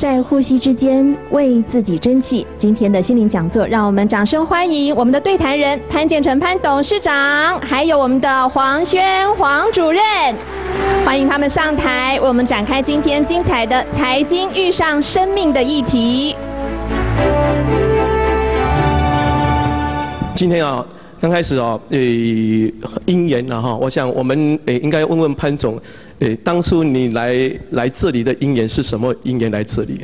在呼吸之间为自己争气。今天的心灵讲座，让我们掌声欢迎我们的对谈人潘建成潘董事长，还有我们的黄轩黄主任，欢迎他们上台，为我们展开今天精彩的财经遇上生命的议题。 今天啊，刚开始哦，因缘了哈，我想我们应该问问潘总，当初你来这里的因缘是什么因缘来这里？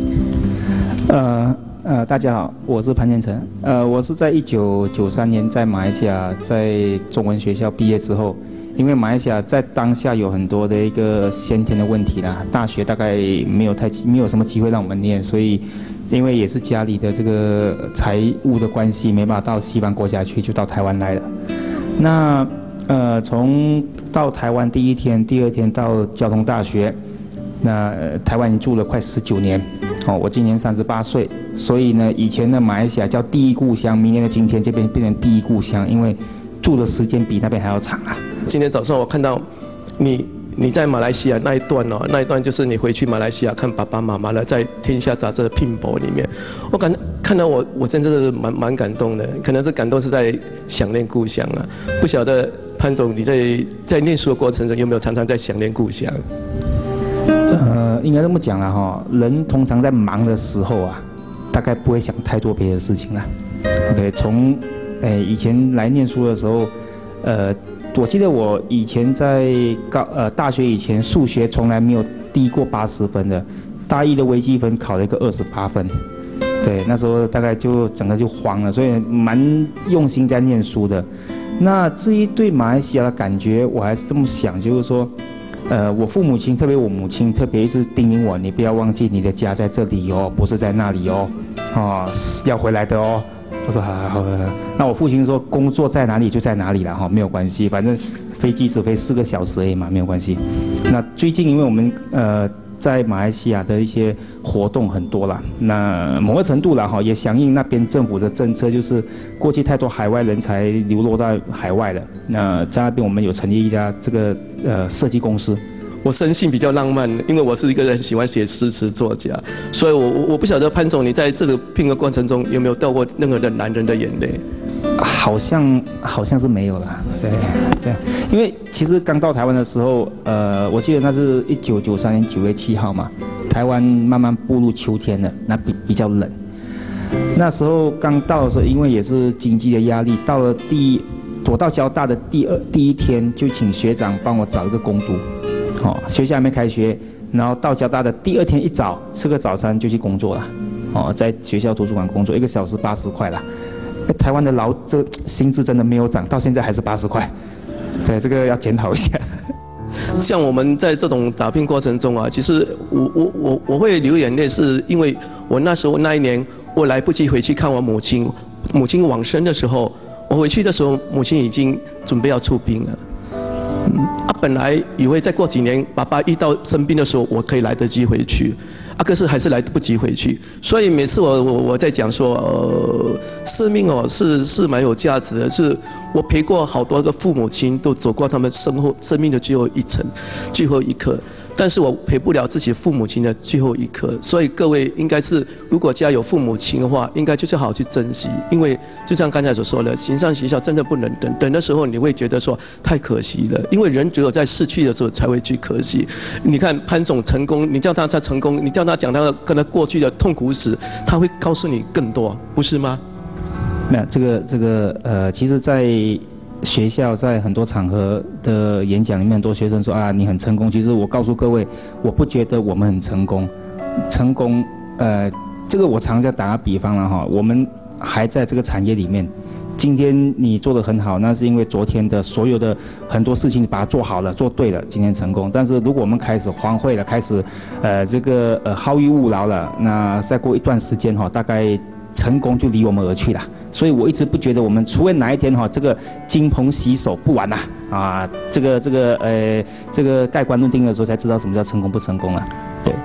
大家好，我是潘建成。我是在1993年在马来西亚在中文学校毕业之后，因为马来西亚在当下有很多的一个先天的问题啦，大学大概没有什么机会让我们念，所以因为也是家里的这个财务的关系，没办法到西方国家去，就到台湾来了。那从到台湾第一天、第二天到交通大学，那台湾已经住了快19年。我今年38岁，所以呢，以前的马来西亚叫第一故乡，明年的今天这边变成第一故乡，因为住的时间比那边还要长啊。 今天早上我看到你在马来西亚那一段哦，那一段就是你回去马来西亚看爸爸妈妈了，在《天下》杂志的拼博里面，我看到我真的是蛮感动的，可能是感动是在想念故乡啊。不晓得潘总你在念书的过程中有没有常常在想念故乡？ 应该这么讲啦哈，人通常在忙的时候啊，大概不会想太多别的事情啦。OK， 从以前来念书的时候，我记得我以前在大学以前数学从来没有低过80分的，大一的微积分考了一个28分，对，那时候大概就整个就慌了，所以蛮用心在念书的。那至于对马来西亚的感觉，我还是这么想，就是说，我父母亲，特别我母亲，特别一直叮咛我，你不要忘记你的家在这里哦，不是在那里哦，要回来的哦。我说好。那我父亲说，工作在哪里就在哪里了哈，没有关系，反正飞机只飞4个小时而已嘛，没有关系。那最近因为我们在马来西亚的一些活动很多啦，那某个程度啦哈，也响应那边政府的政策，就是过去太多海外人才流落到海外了。那在那边我们有成立一家这个设计公司。 我生性比较浪漫，因为我是一个人喜欢写诗词作家，所以我不晓得潘总你在这个拼的过程中有没有掉过任何的男人的眼泪？ 好像是没有啦，对，因为其实刚到台湾的时候，我记得那是1993年9月7号嘛，台湾慢慢步入秋天了，那比较冷。那时候刚到的时候，因为也是经济的压力，我到交大的第一天就请学长帮我找一个工读。学校还没开学，然后到交大的第2天一早吃个早餐就去工作了，在学校图书馆工作，1个小时80块啦。台湾的这薪资真的没有涨，到现在还是80块，对，这个要检讨一下。 像我们在这种打拼过程中啊，其实我会流眼泪，是因为我那一年我来不及回去看我母亲往生的时候，我回去的时候母亲已经准备要出殡了。本来以为再过几年，爸爸遇到生病的时候，我可以来得及回去，可是还是来不及回去。所以每次我在讲说，生命哦是蛮有价值的，是我陪过好多个父母亲，都走过他们生命的最后一程、最后一刻。但是我陪不了自己父母亲的最后一刻，所以各位应该是，如果家有父母亲的话，应该就是好好去珍惜，因为就像刚才所说的，行上行下真的不能等，等的时候你会觉得说太可惜了，因为人只有在失去的时候才会去可惜。你看潘总成功，你叫他成功，你叫他讲他跟他过去的痛苦史，他会告诉你更多，不是吗？ 那这个其实，在学校在很多场合的演讲里面，很多学生说啊，你很成功。其实我告诉各位，我不觉得我们很成功。成功，这个我常在打个比方了哈，我们还在这个产业里面。今天你做得很好，那是因为昨天的所有的很多事情你把它做好了、做对了，今天成功。但是如果我们开始荒废了，开始好逸恶劳了，那再过一段时间哈，大概成功就离我们而去了。所以我一直不觉得我们，除非哪一天这个金盆洗手不完呐，这个盖棺论定的时候才知道什么叫成功不成功啊。对。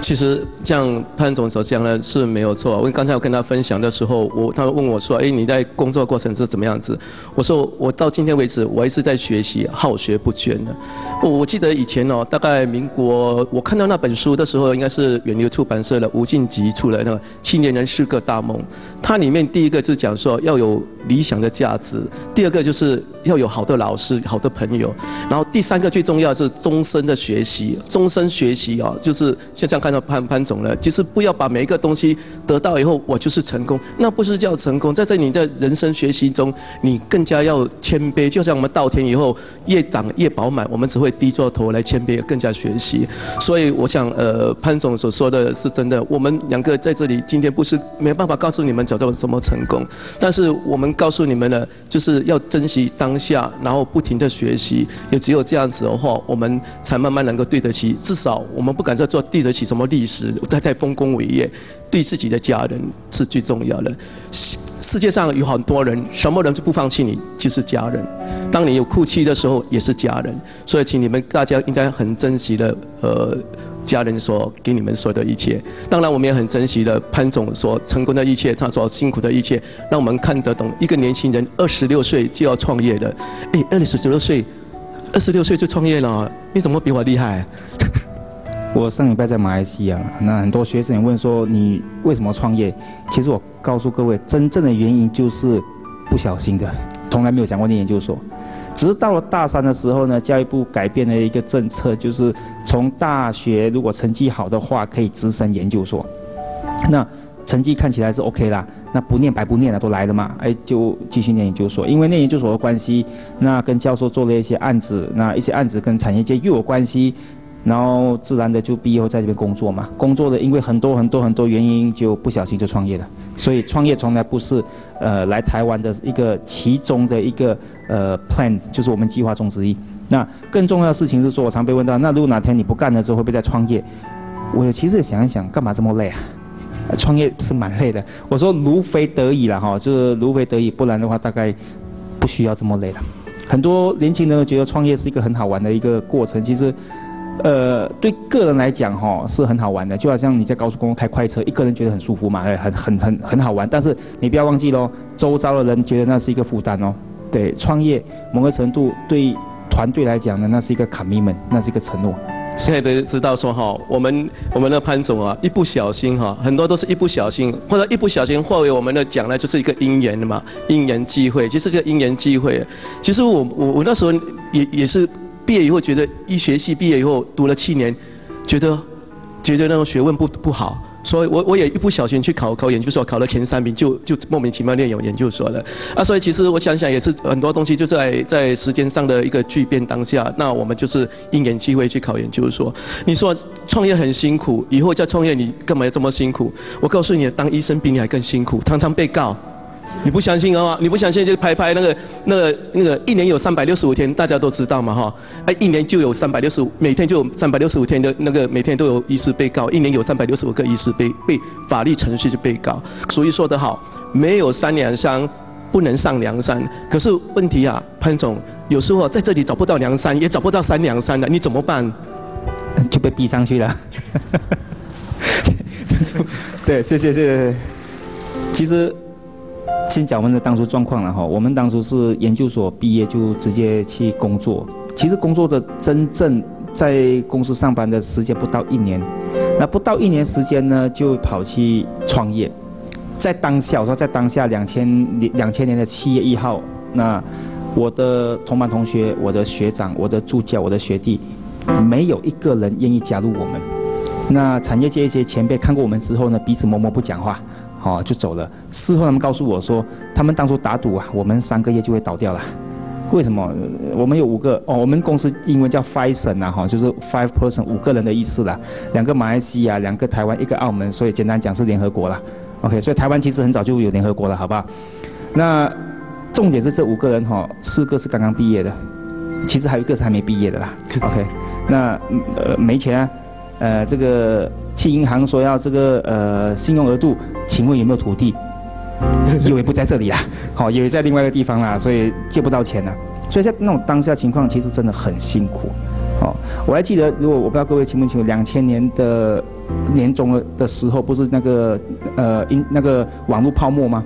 其实像潘总所讲的是没有错。我刚才我跟他分享的时候，他问我说：“哎，你在工作过程是怎么样子？”我说：“我到今天为止，我一直在学习，好学不倦的。”我记得以前哦，大概民国，我看到那本书的时候，应该是远流出版社的吴敬吉出的那个《青年人4个大梦》。它里面第一个就讲说要有理想的价值，第二个就是要有好的老师、好的朋友，然后第三个最重要的是终身的学习。终身学习哦，就是像看到潘总了，就是不要把每一个东西得到以后我就是成功，那不是叫成功。在你的人生学习中，你更加要谦卑。就像我们稻田以后越长越饱满，我们只会低着头来谦卑，更加学习。所以我想，潘总所说的是真的。我们两个在这里今天不是没办法告诉你们找到怎么成功，但是我们告诉你们呢，就是要珍惜当下，然后不停的学习。也只有这样子的话，我们才慢慢能够对得起，至少我们不敢再做对得起什么历史，太丰功伟业，对自己的家人是最重要的。世界上有很多人，什么人就不放弃你，就是家人。当你有哭泣的时候，也是家人。所以，请你们大家应该很珍惜的，家人所给你们所有的一切。当然，我们也很珍惜的潘总所成功的一切，他所辛苦的一切，让我们看得懂一个年轻人26岁就要创业的。26岁就创业了，你怎么比我厉害？ 我上礼拜在马来西亚，那很多学生也问说你为什么创业？其实我告诉各位，真正的原因就是不小心的，从来没有想过念研究所。只是到了大3的时候呢，教育部改变了一个政策，就是从大学如果成绩好的话，可以直升研究所。那成绩看起来是 OK 啦，那不念白不念了，都来了嘛，就继续念研究所。因为念研究所的关系，那跟教授做了一些案子，那一些案子跟产业界又有关系。然后自然的就毕业后在这边工作嘛，工作的因为很多原因就不小心就创业了，所以创业从来不是来台湾的一个其中的一个plan， 就是我们计划中之一。那更重要的事情是说，我常被问到，那如果哪天你不干了之后会不会再创业？我其实也想一想，干嘛这么累啊？创业是蛮累的。我说如非得已啦哈，就是如非得已，不然的话大概不需要这么累了。很多年轻人觉得创业是一个很好玩的一个过程，其实。对个人来讲是很好玩的，就好像你在高速公路开快车，一个人觉得很舒服嘛，很好玩。但是你不要忘记咯，周遭的人觉得那是一个负担哦。对，创业某个程度对团队来讲呢，那是一个 commitment， 那是一个承诺。 现在都知道说我们的潘总啊，一不小心很多都是一不小心，或者一不小心，或为我们的讲呢，就是一个因缘的嘛，因缘际会。其实这个因缘际会，其实我那时候也是。毕业以后觉得医学系毕业以后读了7年，觉得那种学问不好，所以我也一不小心去考研究所，考了前3名，就莫名其妙念有研究所了啊。所以其实我想想也是很多东西就在时间上的一个巨变当下，那我们就是因缘际会去考研究所。你说创业很辛苦，以后再创业你干嘛要这么辛苦？我告诉你，当医生比你还更辛苦，常常被告。你不相信啊？你不相信就拍那个1年有365天，大家都知道嘛1年就有365，每天就有365天的那个每天都有医师被告，1年有365个医师被法律程序就被告。所以说得好，没有3梁山不能上梁山。可是问题啊，潘总，有时候在这里找不到梁山，也找不到3梁山了，你怎么办？ 就被逼上去了。对，谢谢。其实。先讲我们的当初状况了我们当初是研究所毕业就直接去工作，其实工作的真正在公司上班的时间不到1年，那不到1年时间呢就跑去创业。在当下，我说在当下2000年的7月1号，那我的同班同学、我的学长、我的助教、我的学弟，没有一个人愿意加入我们。那产业界一些前辈看过我们之后呢，彼此默默不讲话。就走了。事后他们告诉我说，他们当初打赌我们3个月就会倒掉了。为什么？我们有5个我们公司英文叫 Phison 就是 5 person 5个人的意思啦。2个马来西亚，2个台湾，1个澳门，所以简单讲是联合国啦。OK， 所以台湾其实很早就有联合国了，好不好？那重点是这5个人4个是刚刚毕业的，其实还有1个是还没毕业的啦。OK， 那没钱这个。去银行说要这个信用额度，请问有没有土地？以为不在这里啦，以为在另外一个地方啦，所以借不到钱啦。所以在那种当下情况，其实真的很辛苦。我还记得，如果我不知道各位清不清楚，2000年的年中的时候，不是那个那个网络泡沫吗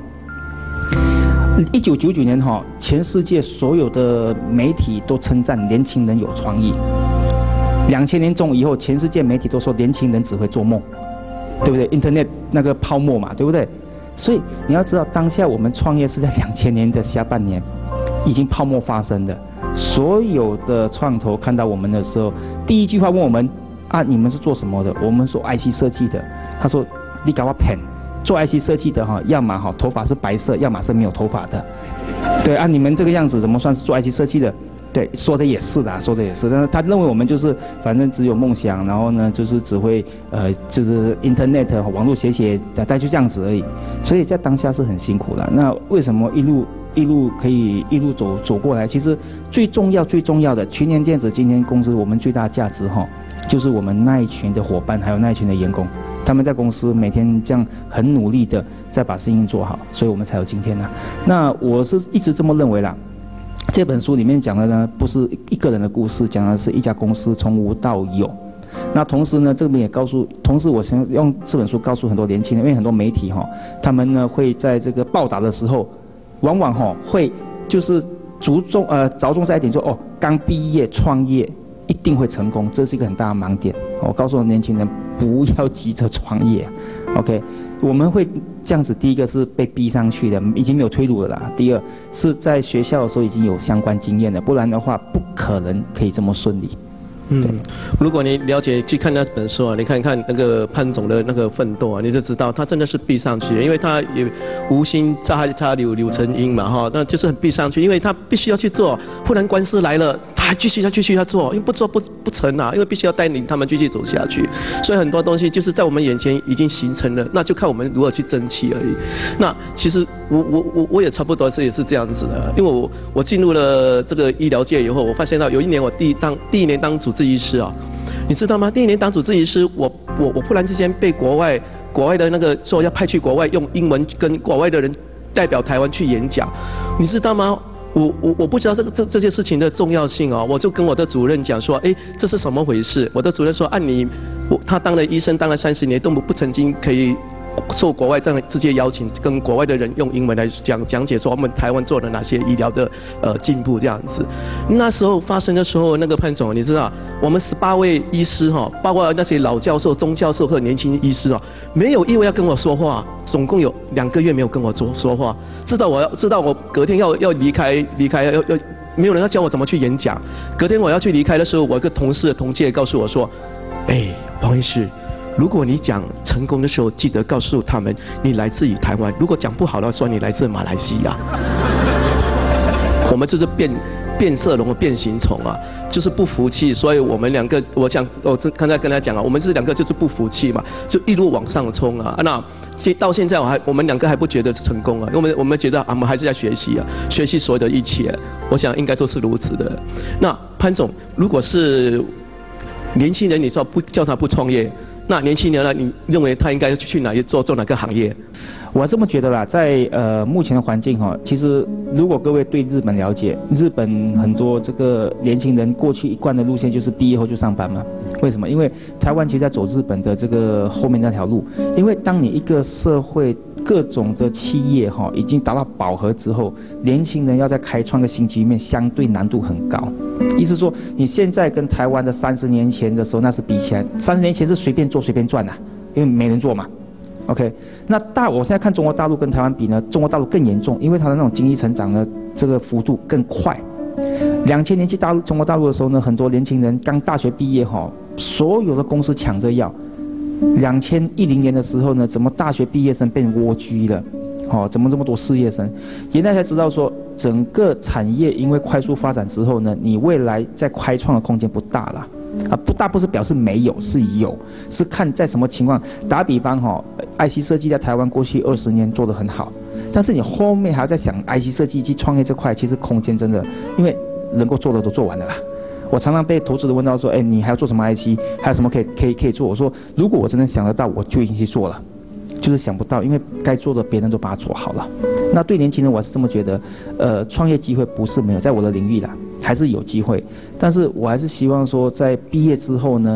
？1999年全世界所有的媒体都称赞年轻人有创意。2000年中以后，全世界媒体都说年轻人只会做梦，对不对 ？Internet 那个泡沫嘛，对不对？所以你要知道，当下我们创业是在2000年的下半年，已经泡沫发生的。所有的创投看到我们的时候，第一句话问我们：啊，你们是做什么的？我们说 IC 设计的。他说：你搞我骗。做 IC 设计的要么头发是白色，要么是没有头发的。对啊，你们这个样子怎么算是做 IC 设计的？对，说的也是的，说的也是。但是他认为我们就是反正只有梦想，然后呢就是只会就是 Internet 网络写，大概就这样子而已。所以在当下是很辛苦的。那为什么一路可以一路走过来？其实最重要的，群联电子今天公司我们最大的价值就是我们那一群的伙伴，还有那一群的员工。他们在公司每天这样很努力的在把事情做好，所以我们才有今天呢。那我是一直这么认为啦。这本书里面讲的呢，不是一个人的故事，讲的是一家公司从无到有。那同时呢，这边也同时我想用这本书告诉很多年轻人，因为很多媒体他们呢会在这个报道的时候，往往会就是着重在一点说刚毕业创业一定会成功，这是一个很大的盲点。我告诉年轻人，不要急着创业 ，OK？ 我们会这样子，第一个是被逼上去的，已经没有退路了啦。第二是在学校的时候已经有相关经验了，不然的话不可能可以这么顺利。 如果你了解去看那本书啊，你看看那个潘总的那个奋斗啊，你就知道他真的是逼上去，因为他也无心插柳成荫嘛那就是很逼上去，因为他必须要去做，不然官司来了他还继续要做，因为不做不成啊，因为必须要带领他们继续走下去，所以很多东西就是在我们眼前已经形成了，那就看我们如何去争气而已。那其实我也差不多也是这样子的，因为我进入了这个医疗界以后，我发现到有一年我第一年当主治医师你知道吗？第一年当主治医师，我忽然之间被国外的那个说要派去国外用英文跟国外的人代表台湾去演讲，你知道吗？我不知道这些事情的重要性我就跟我的主任讲说，这是什么回事？我的主任说，他当了医生当了30年都不曾经可以受国外这样直接邀请，跟国外的人用英文来讲解说我们台湾做了哪些医疗的进步这样子。那时候发生的时候，那个潘总你知道，我们18位医师包括那些老教授、中教授和年轻医师没有一位要跟我说话，总共有2个月没有跟我说话。知道我隔天要离开要没有人要教我怎么去演讲。隔天我要去离开的时候，我一个同届告诉我说，王医师，如果你讲成功的时候，记得告诉他们你来自于台湾；如果讲不好的话，说你来自马来西亚。我们就是变色龙、变形虫就是不服气，所以我们2个，我刚才跟他讲我们这2个就是不服气嘛，就一路往上冲那到现在我们2个还不觉得是成功因为我们觉得我们还是在学习学习所有的一切，我想应该都是如此的。那潘总，如果是年轻人，你说不叫他不创业？那年轻人呢？你认为他应该去哪里做哪个行业？ 我这么觉得啦，在目前的环境其实如果各位对日本了解，日本很多这个年轻人过去一贯的路线就是毕业后就上班嘛。为什么？因为台湾其实在走日本的这个后面那条路。因为当你一个社会各种的企业已经达到饱和之后，年轻人要再开创个新局面，相对难度很高。意思说，你现在跟台湾的30年前的时候那是比起来，30年前是随便做随便赚因为没人做嘛。OK， 那我现在看中国大陆跟台湾比呢，中国大陆更严重，因为它的那种经济成长的这个幅度更快。2000年去中国大陆的时候呢，很多年轻人刚大学毕业所有的公司抢着要。2010年的时候呢，怎么大学毕业生变蜗居了？怎么这么多失业生？现在才知道说，整个产业因为快速发展之后呢，你未来在开创的空间不大了。不大不是表示没有，是有，是看在什么情况。打比方IC 设计在台湾过去20年做得很好，但是你后面还要在想 IC 设计及创业这块，其实空间真的，因为能够做的都做完了啦。我常常被投资人问到说，你还要做什么 IC？ 还有什么可以做？我说，如果我真的想得到，我就已经去做了。就是想不到，因为该做的别人都把它做好了。那对年轻人我是这么觉得，创业机会不是没有，在我的领域啦，还是有机会。但是我还是希望说，在毕业之后呢，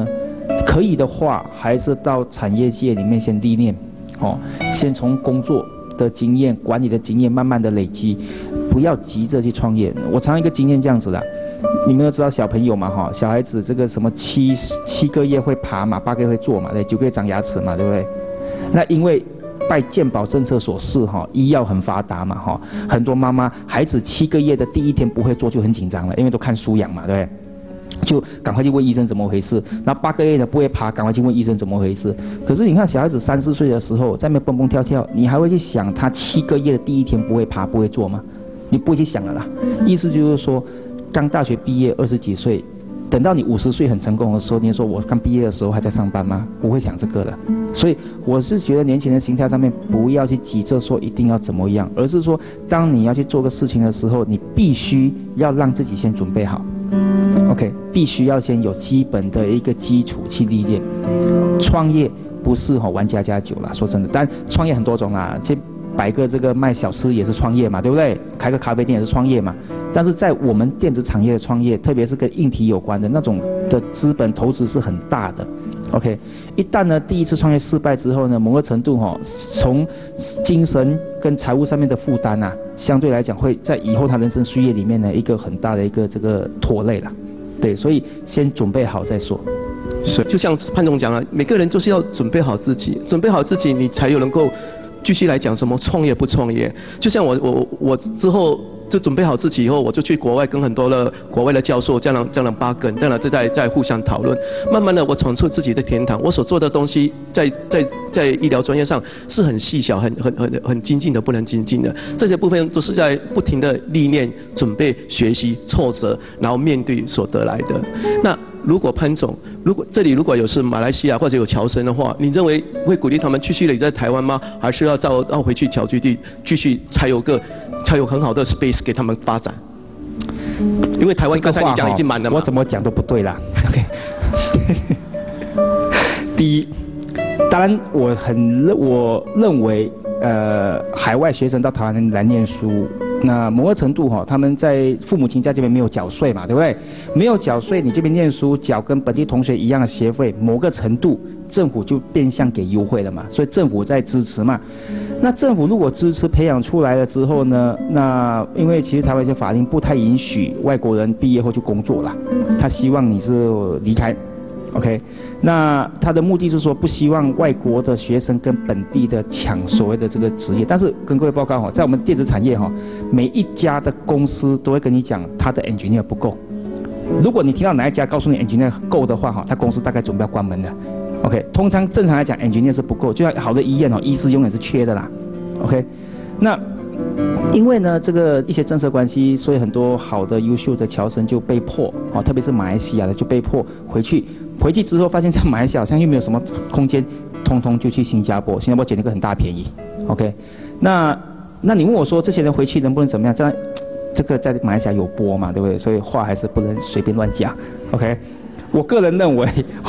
可以的话，还是到产业界里面先历练，先从工作的经验、管理的经验慢慢的累积，不要急着去创业。我常一个经验这样子的，你们都知道小朋友嘛，小孩子这个什么7个月会爬嘛，8个月会坐嘛，对，9个月长牙齿嘛，对不对？那因为拜健保政策所赐，医药很发达嘛，很多妈妈孩子7个月的第一天不会做就很紧张了，因为都看书养嘛，对不对？就赶快去问医生怎么回事。那8个月的不会爬，赶快去问医生怎么回事。可是你看小孩子3、4岁的时候在那边蹦蹦跳跳，你还会去想他7个月的第一天不会爬不会做吗？你不会去想了啦。意思就是说，刚大学毕业20几岁。等到你50岁很成功的时候，你说我刚毕业的时候还在上班吗？不会想这个的。所以我是觉得年轻人心态上面不要去急着说一定要怎么样，而是说当你要去做个事情的时候，你必须要让自己先准备好。OK， 必须要先有基本的一个基础去历练。创业不是玩家家酒啦，说真的，但创业很多种啦。摆个这个卖小吃也是创业嘛，对不对？开个咖啡店也是创业嘛。但是在我们电子产业的创业，特别是跟硬体有关的那种的资本投资是很大的。OK， 一旦呢第一次创业失败之后呢，某个程度从精神跟财务上面的负担啊，相对来讲会在以后他人生事业里面呢一个很大的一个这个拖累了。对，所以先准备好再说。 是，就像潘总讲了，每个人都是要准备好自己，准备好自己，你才有能够继续来讲什么创业不创业。就像我之后就准备好自己以后，我就去国外跟很多的国外的教授这样8个人，这样再互相讨论。慢慢的，我闯出自己的天堂。我所做的东西在医疗专业上是很细小、很精进的，不能精进的。这些部分都是在不停的历练、准备、学习、挫折，然后面对所得来的。那如果潘总，这里如果有是马来西亚或者有侨生的话，你认为会鼓励他们继续留在台湾吗？还是要回去侨居地继续才有很好的 space 给他们发展？因为台湾刚才你讲已经满了嘛。 我怎么讲都不对啦。OK 。第一，当然我认为海外学生到台湾来念书。那某个程度他们在父母亲在这边没有缴税嘛，对不对？没有缴税，你这边念书缴跟本地同学一样的学费，某个程度政府就变相给优惠了嘛，所以政府在支持嘛。那政府如果支持培养出来了之后呢，那因为其实台湾一些法令不太允许外国人毕业后就工作了，他希望你是离开。OK， 那他的目的是说不希望外国的学生跟本地的抢所谓的这个职业，但是跟各位报告在我们电子产业每一家的公司都会跟你讲他的 engineer 不够。如果你听到哪一家告诉你 engineer 够的话他公司大概准备要关门的。OK， 通常正常来讲 engineer 是不够，就像好的医院医师永远是缺的啦。OK， 那因为呢这个一些政策关系，所以很多好的优秀的侨生就被迫特别是马来西亚的就被迫回去之后，发现在马来西亚好像又没有什么空间，通通就去新加坡。新加坡捡了个很大便宜。OK， 那你问我说这些人回去能不能怎么样？这个在马来西亚有播嘛，对不对？所以话还是不能随便乱讲。OK， 我个人认为，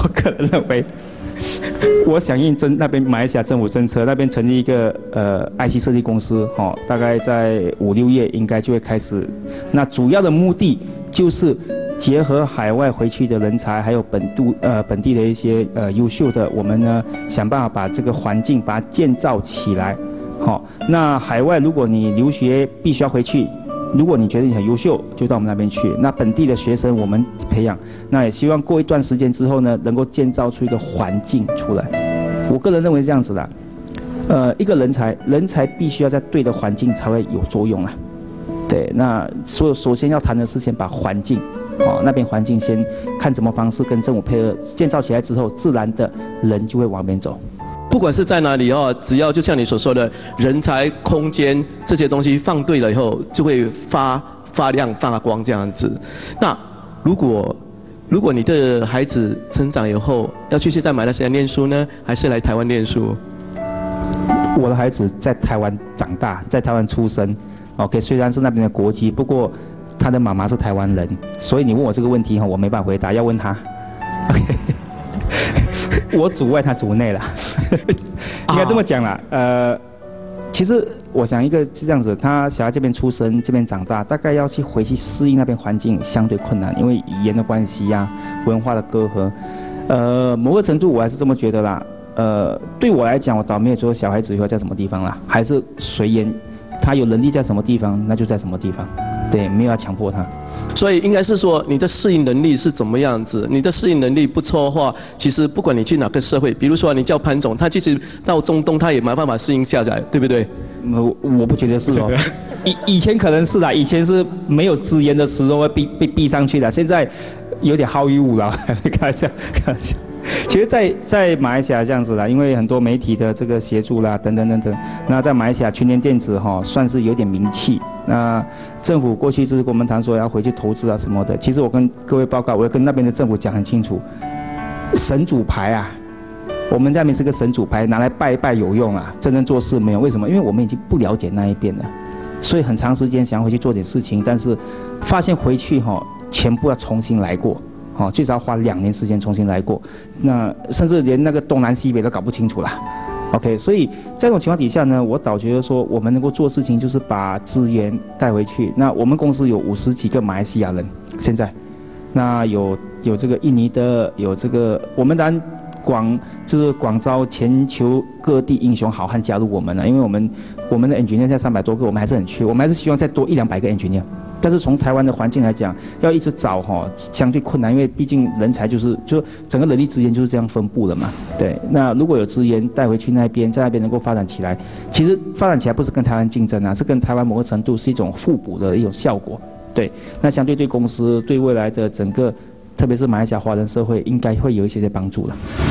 我响应那边马来西亚政府政策，那边成立一个IC 设计公司，大概在5、6月应该就会开始。那主要的目的就是结合海外回去的人才，还有本地的一些优秀的，我们呢想办法把这个环境把它建造起来。那海外如果你留学必须要回去，如果你觉得你很优秀，就到我们那边去。那本地的学生我们培养，那也希望过一段时间之后呢，能够建造出一个环境出来。我个人认为是这样子的。一个人才必须要在对的环境才会有作用啊。对，那首先要谈的是先把环境。那边环境先看什么方式跟政府配合建造起来之后，自然的人就会往边走。 不管是在哪里只要就像你所说的人才、空间这些东西放对了以后，就会发亮、发光这样子。那如果你的孩子成长以后要继续在马来西亚念书呢，还是来台湾念书？ 我的孩子在台湾长大，在台湾出生。OK， 虽然是那边的国籍，不过他的妈妈是台湾人，所以你问我这个问题我没办法回答，要问他。OK， 我主外他主内啦，应该这么讲啦。其实我想一个是这样子，他小孩这边出生，这边长大，大概要回去适应那边环境相对困难，因为语言的关系文化的隔阂。 某个程度我还是这么觉得啦。对我来讲，我倒没有说小孩子以后在什么地方啦，还是随缘，他有能力在什么地方，那就在什么地方，对，没有要强迫他。 所以应该是说你的适应能力是怎么样子？你的适应能力不错的话，其实不管你去哪个社会，比如说你叫潘总，他其实到中东他也没办法适应下来，对不对？ 我不觉得是哦。以前可能是啦，以前是没有资源的时候会被逼上去的，现在有点好逸恶劳，开玩笑，开玩笑。其实在马来西亚这样子啦，因为很多媒体的这个协助啦，等等等等，那在马来西亚群联电子算是有点名气。那政府过去就是跟我们谈说要回去投资啊什么的。其实我跟各位报告，我要跟那边的政府讲很清楚，神主牌啊，我们这边是个神主牌，拿来拜一拜有用啊，真正做事没有。为什么？因为我们已经不了解那一边了，所以很长时间想要回去做点事情，但是发现回去全部要重新来过。最少花2年时间重新来过，那甚至连那个东南西北都搞不清楚了。OK， 所以在这种情况底下呢，我倒觉得说我们能够做事情就是把资源带回去。那我们公司有50几个马来西亚人，现在，那有这个印尼的，有这个我们当然就是广招全球各地英雄好汉加入我们了，因为我们的 engineer 现在300多个，我们还是很缺，我们还是希望再多100-200个 engineer。但是从台湾的环境来讲，要一直找相对困难，因为毕竟人才就整个人力资源就是这样分布了嘛。对，那如果有资源带回去那边，在那边能够发展起来，其实发展起来不是跟台湾竞争啊，是跟台湾某个程度是一种互补的一种效果。对，那相对对公司对未来的整个，特别是马来西亚华人社会，应该会有一些帮助了。